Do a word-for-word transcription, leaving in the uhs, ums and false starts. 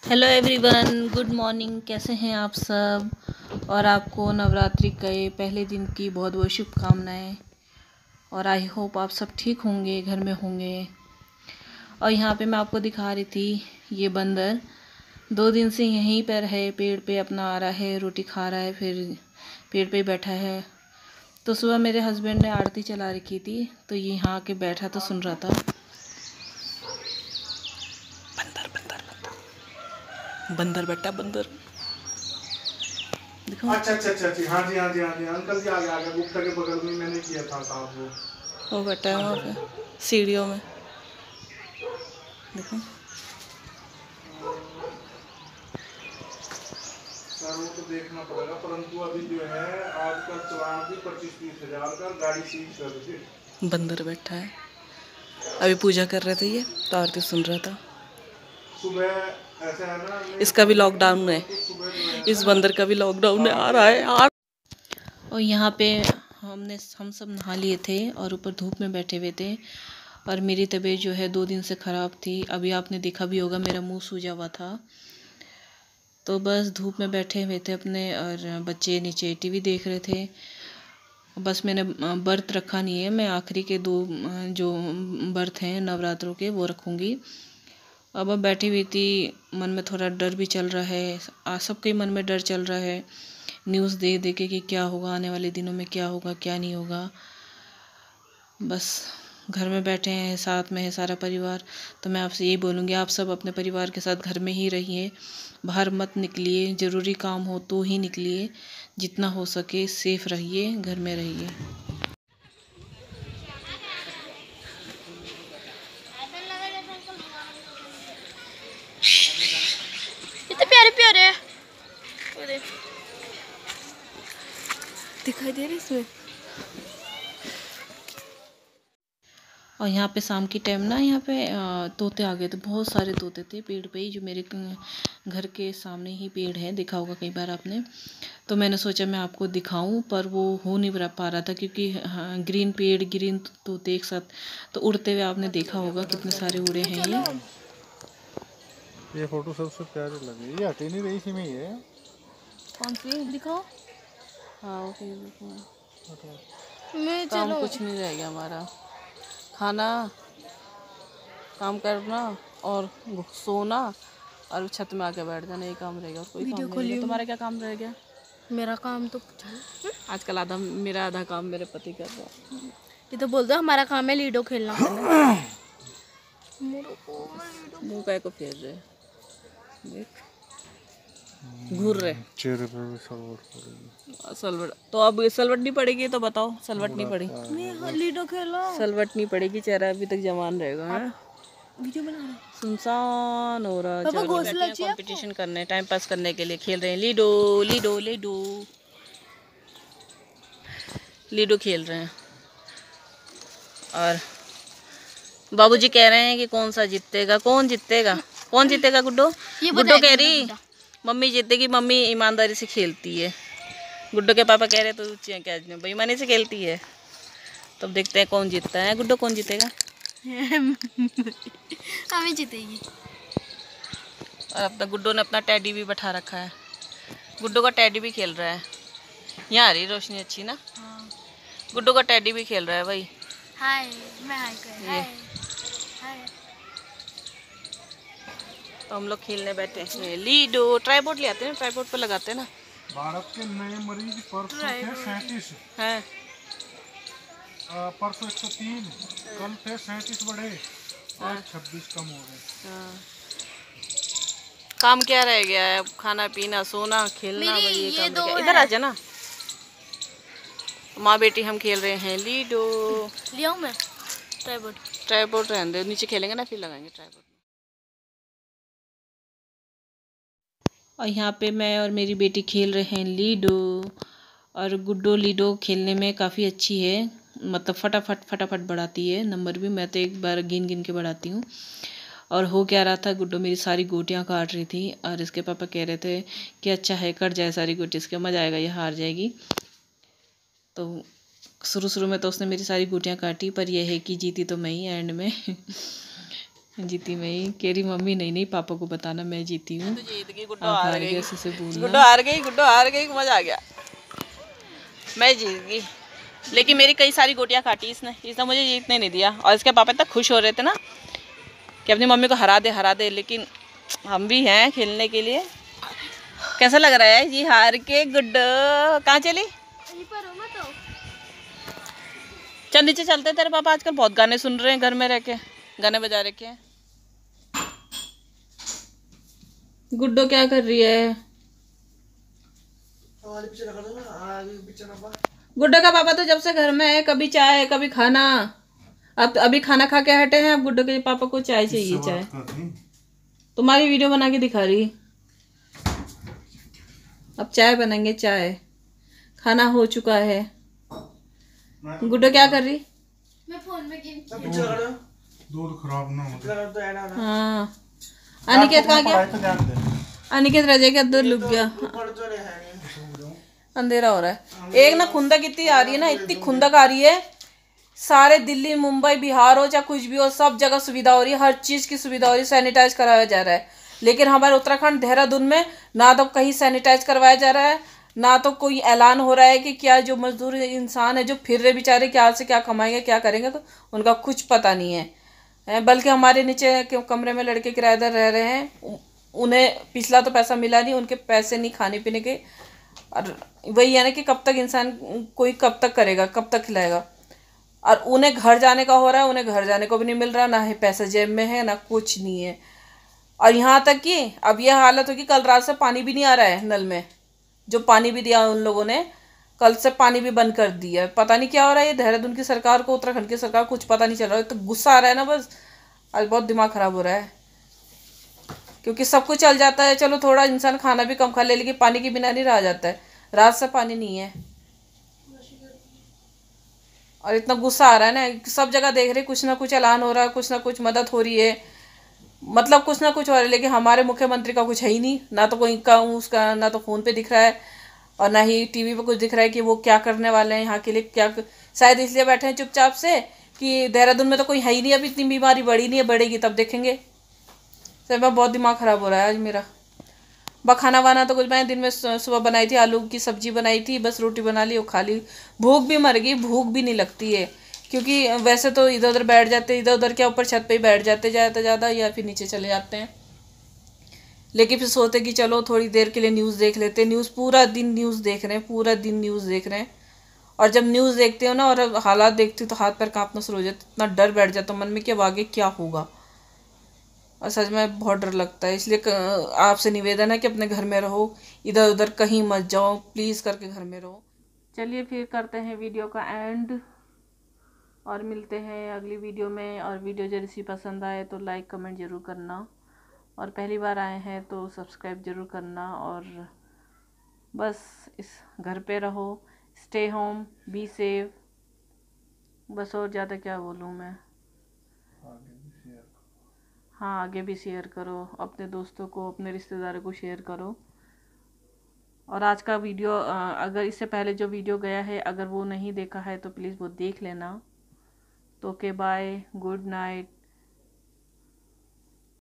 Hello everyone, good morning. कैसे हैं आप सब? और आपको नवरात्रि के पहले दिन की बहुत बहुत शुभकामनाएं। और आई होप आप सब ठीक होंगे, घर में होंगे। और यहाँ पे मैं आपको दिखा रही थी, ये बंदर दो दिन से यहीं पर है, पेड़ पे अपना आ रहा है, रोटी खा रहा है, फिर पेड़ पे बैठा है। तो सुबह मेरे हस्बैंड ने आरती चला रखी थी, तो ये यहाँ आके बैठा तो सुन रहा था। बंदर बंदर बंदर बंदर बेटा बंदर। अच्छा अच्छा अच्छा अच्छा हाँ जी हाँ जी हाँ जी अंकल जी आ गया आ गया गुप्ता के बगल में मैंने किया था साहब वो वो बैठा है वहाँ पे सीढ़ियों में, देखो। सर वो तो देखना पड़ेगा, परंतु अभी जो है आज का चलान भी पच्चीस तीस हजार का गाड़ी सीज कर दी। बंदर बैठा है, अभी पूजा कर रहे थे ये, तो आरती सुन रहा था। सुबह ऐसा है ना, इसका भी लॉकडाउन है, इस बंदर का भी लॉकडाउन आ रहा है यार। और यहाँ पे हमने हम सब नहा लिए थे और ऊपर धूप में बैठे हुए थे। और मेरी तबीयत जो है दो दिन से ख़राब थी, अभी आपने देखा भी होगा मेरा मुंह सूजा हुआ था। तो बस धूप में बैठे हुए थे अपने, और बच्चे नीचे टीवी देख रहे थे। बस मैंने व्रत रखा नहीं है, मैं आखिरी के दो जो व्रत हैं नवरात्रों के वो रखूँगी। अब अब बैठी हुई थी, मन में थोड़ा डर भी चल रहा है, आ सबके मन में डर चल रहा है न्यूज़ देख देख के कि क्या होगा आने वाले दिनों में, क्या होगा क्या नहीं होगा। बस घर में बैठे हैं, साथ में है सारा परिवार। तो मैं आपसे यही बोलूँगी, आप सब अपने परिवार के साथ घर में ही रहिए, बाहर मत निकलिए, ज़रूरी काम हो तो ही निकलिए, जितना हो सके सेफ रहिए, घर में रहिए। इतने प्यारे प्यारे दिखाई दे रही इसमें। और यहाँ पे शाम की टाइम ना, यहाँ पे तोते आ गए थे, बहुत सारे तोते थे पेड़ पे ही, जो मेरे घर के सामने ही पेड़ है, देखा होगा कई बार आपने। तो मैंने सोचा मैं आपको दिखाऊं, पर वो हो नहीं पा रहा था क्योंकि हाँ, ग्रीन पेड़ ग्रीन तोते एक साथ तो उड़ते हुए आपने देखा होगा कितने सारे उड़े हैं ये। ये फोटो सबसे प्यारी लगी, ये हटी नहीं रही, इसी में ही है। कौन सी दिखाओ? हाँ ओके, मैं काम चलो कुछ नहीं रह गया हमारा, खाना, काम करना और सोना और छत में आके बैठ जाना, ये काम रहेगा, और कोई काम नहीं रहेगा। तुम्हारा क्या काम रह गया? मेरा काम तो आजकल आधा मेरा आधा काम मेरे पति कर रहा है। ये तो बोल दो हमारा काम है लीडो खेलना। मुंह काय को फेर रहे, देख घूर रहे चेहरे पे भी सलवट पड़ेगी। सलवट तो अब सलवट नहीं पड़ेगी तो बताओ, सलवट नहीं पड़ेगी, मैं लीडो खेलो, सलवट नहीं पड़ेगी, चेहरा अभी तक जवान रहेगा। है वीडियो बना रहे सुनसान हो रहा। पापा चलो घोंसला चाहिए कंपटीशन करने, टाइम पास करने के लिए खेल रहे हैं, लीडो लीडो लीडो लीडो खेल रहे हैं। और बाबूजी कह रहे हैं कि कौन सा जीतेगा, कौन जीतेगा, कौन जीतेगा? गुड्डो गुड्डो कह रही मम्मी जीतेगी, मम्मी ईमानदारी से खेलती है। गुड्डो के पापा कह रहे तो क्या बेईमानी से खेलती है। तब तो देखते हैं कौन जीतता है। गुड्डो कौन जीतेगा? हमें जीतेगी। और अब तक गुड्डो ने अपना टैडी भी बैठा रखा है, गुड्डो का टैडी भी खेल रहा है। यहाँ आ रही रोशनी अच्छी ना। हाँ। गुड्डो का टैडी भी खेल रहा है भाई। हाय मैं हाय कर हाय हाय। तो हम लोग खेलने बैठे हैं लीडो। ट्राईपोड ले आते हैं, ट्राईपोड पे लगाते हैं ना। भारत के नए मरीज परसों थे सैंतीस हैं, परसों एक सौ तीन, कल थे सैंतीस बढ़े, आज छब्बीस कम हो गए। हाँ। काम क्या रह गया है? खाना पीना सोना खेलना, भाई ये, ये काम रह गया। इधर आ जा ना, माँ बेटी हम खेल रहे हैं लीडो। लिया मैं ट्राईपोड, ट्राईपोड रहने दो, नीचे खेलेंगे ना फिर लगाएंगे ट्राईपोड। और यहाँ पे मैं और मेरी बेटी खेल रहे हैं लीडो। और गुड्डो लीडो खेलने में काफ़ी अच्छी है, मतलब फटाफट फटाफट बढ़ाती है नंबर भी। मैं तो एक बार गिन गिन के बढ़ाती हूँ। और हो क्या रहा था, गुड्डो मेरी सारी गोटियाँ काट रही थी, और इसके पापा कह रहे थे कि अच्छा है कट जाए सारी गोटी, इसके मज़ा आएगा, ये हार जाएगी। तो शुरू शुरू में तो उसने मेरी सारी गोटियाँ काटी, पर यह है कि जीती तो मैं ही एंड में। जीती मैं ही। केरी मम्मी नहीं नहीं पापा को बताना मैं जीती हूँ। जीत गई, गुड्डो आप हार हार गई, गए ऐसे से बोलना। गुड्डो हार गई, गुड्डो हार गई, मजा आ गया। मैं जीत गई, लेकिन मेरी कई सारी गोटियां काटी इसने इसने मुझे जीतने नहीं दिया। और इसके पापा इतना खुश हो रहे थे ना कि अपनी मम्मी को हरा दे हरा दे, लेकिन हम भी हैं खेलने के लिए। कैसा लग रहा है जी हार के? गुड्डो कहाँ चली? चल नीचे चलते। तेरे पापा आजकल बहुत गाने सुन रहे हैं, घर में रह के गाने बजा रखे हैं। गुड्डो क्या कर रही है? गुड्डो का पापा तो जब से घर में है कभी चाय कभी खाना। अब अभी खाना खा के हटे हैं, अब गुड्डो के पापा को चाय चाहिए। चाय तुम्हारी वीडियो बना के दिखा रही। अब चाय बनाएंगे, चाय। खाना हो चुका है। गुड्डो क्या कर रही? मैं फोन में गेम दूध खराब ना हो। हाँ अनिकेत कहाँ गया? अनिकेत रजे के अंदर लुक गया। अंधेरा हो रहा है। एक ना खुंदक इतनी आ रही है ना, इतनी खुंदक आ रही है। सारे दिल्ली मुंबई बिहार हो चाहे कुछ भी हो, सब जगह सुविधा हो रही है, हर चीज़ की सुविधा हो रही है, सैनिटाइज कराया जा रहा है। लेकिन हमारे उत्तराखंड देहरादून में ना तो कहीं सैनिटाइज करवाया जा रहा है, ना तो कोई ऐलान हो रहा है कि क्या जो मजदूर इंसान है जो फिर रहे बेचारे क्या से क्या कमाएंगे क्या करेंगे, तो उनका कुछ पता नहीं है। बल्कि हमारे नीचे कमरे में लड़के किराएदार रह रहे हैं, उन्हें पिछला तो पैसा मिला नहीं, उनके पैसे नहीं खाने पीने के। और वही है ना कि कब तक इंसान कोई कब तक करेगा, कब तक खिलाएगा। और उन्हें घर जाने का हो रहा है, उन्हें घर जाने को भी नहीं मिल रहा, ना ही पैसा जेब में है ना कुछ नहीं है। और यहाँ तक कि अब यह हालत होगी, कल रात से पानी भी नहीं आ रहा है नल में। जो पानी भी दिया उन लोगों ने, कल से पानी भी बंद कर दिया। पता नहीं क्या हो रहा है ये देहरादून की सरकार को, उत्तराखंड की सरकार, कुछ पता नहीं चल रहा है। तो गुस्सा आ रहा है ना बस, आज बहुत दिमाग ख़राब हो रहा है। क्योंकि सब कुछ चल जाता है, चलो थोड़ा इंसान खाना भी कम खा ले, लेकिन पानी के बिना नहीं रहा जाता है। रात से पानी नहीं है और इतना गुस्सा आ रहा है ना। सब जगह देख रहे कुछ ना कुछ ऐलान हो रहा है, कुछ ना कुछ मदद हो रही है, मतलब कुछ ना कुछ हो रहा है, लेकिन हमारे मुख्यमंत्री का कुछ है ही नहीं। ना तो कोई का उसका ना तो फ़ोन पे दिख रहा है और ना ही टीवी पे कुछ दिख रहा है कि वो क्या करने वाले हैं यहाँ के लिए। क्या शायद इसलिए बैठे हैं चुपचाप से कि देहरादून में तो कोई है ही नहीं, अभी इतनी बीमारी बढ़ी नहीं है, बढ़ेगी तब देखेंगे। सर मैं बहुत दिमाग ख़राब हो रहा है आज मेरा। बस खाना वाना तो कुछ मैंने दिन में सुबह बनाई थी, आलू की सब्जी बनाई थी, बस रोटी बना ली और खा ली। भूख भी मर गई, भूख भी नहीं लगती है। क्योंकि वैसे तो इधर उधर बैठ जाते, इधर उधर क्या ऊपर छत पे ही बैठ जाते ज़्यादा ज़्यादा, या फिर नीचे चले जाते हैं। लेकिन फिर सोचते कि चलो थोड़ी देर के लिए न्यूज़ देख लेते। न्यूज़ पूरा दिन न्यूज़ देख रहे हैं, पूरा दिन न्यूज़ देख रहे हैं। और जब न्यूज़ देखते हो ना और हालात देखती हो तो हाथ पैर काँपना शुरू हो जाता, इतना डर बैठ जाता मन में कि अब आगे क्या होगा। और सच में बहुत डर लगता है। इसलिए आपसे निवेदन है कि अपने घर में रहो, इधर उधर कहीं मत जाओ, प्लीज़ करके घर में रहो। चलिए फिर करते हैं वीडियो का एंड और मिलते हैं अगली वीडियो में। और वीडियो यदि सी पसंद आए तो लाइक कमेंट ज़रूर करना, और पहली बार आए हैं तो सब्सक्राइब ज़रूर करना। और बस इस घर पे रहो, स्टे होम, बी सेफ। बस और ज़्यादा क्या बोलूँ मैं। हाँ आगे भी शेयर करो, अपने दोस्तों को अपने रिश्तेदारों को शेयर करो। और आज का वीडियो अगर इससे पहले जो वीडियो गया है अगर वो नहीं देखा है तो प्लीज़ वो देख लेना। तो ओके बाय, गुड नाइट।